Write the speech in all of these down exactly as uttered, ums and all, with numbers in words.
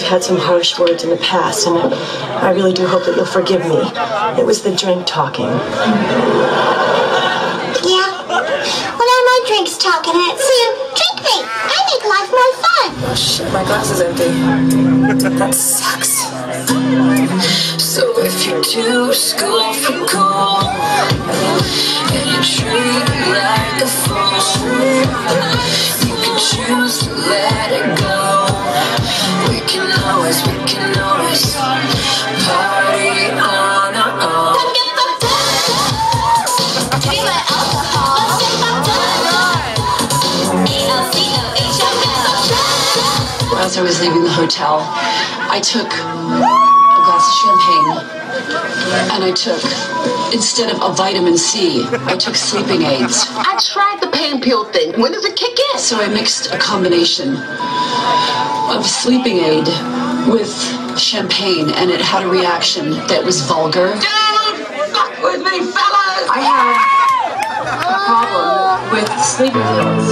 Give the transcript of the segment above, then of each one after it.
had some harsh words in the past, and I really do hope that you'll forgive me. It was the drink talking. Yeah? Well, now my drink's talking, and it's saying, drink me! I make life more fun! Oh shit, my glass is empty. That sucks. So if you do school for cool, and you treat me like a fool, you can choose to let it go. We can always, we can always party on our own. Don't get fucked up! Drink my alcohol. Let's get fucked up! A L C O H O, get fucked up! As I was leaving the hotel, I took a glass of champagne, and I took, instead of a vitamin C, I took sleeping aids. I tried the pain pill thing. When does it kick in? So I mixed a combination of sleeping aid with champagne, and it had a reaction that was vulgar. Don't fuck with me, fellas! I have a problem with sleeping pills.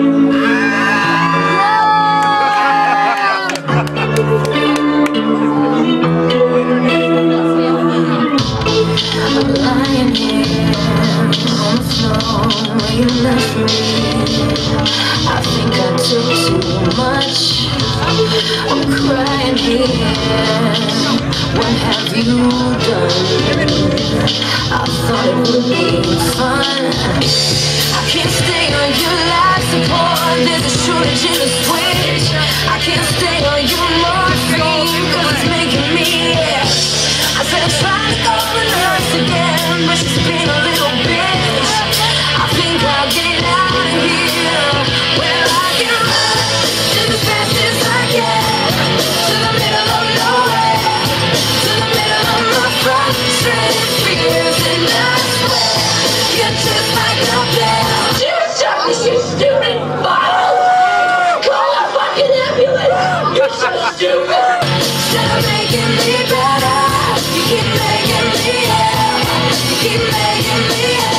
I'm lying here on the floor where you left me. I think I took too much. I'm crying here. What have you done? I thought it would be fun. I can't stay on your life support. There's a shortage in the switch. I can't stay on your morphine, cause it's making me ill. I said I'm trying to call the nurse again, but she's been a little bitch. I think I'll get out of here, where I can run just as fast as I can, to the middle of nowhere, to the middle of my frustrated fears. And I swear, you're just like a bitch. You're just you stupid bottle. Call a fucking ambulance. You're so stupid. Instead of making me better, you keep making me ill. You keep making me ill.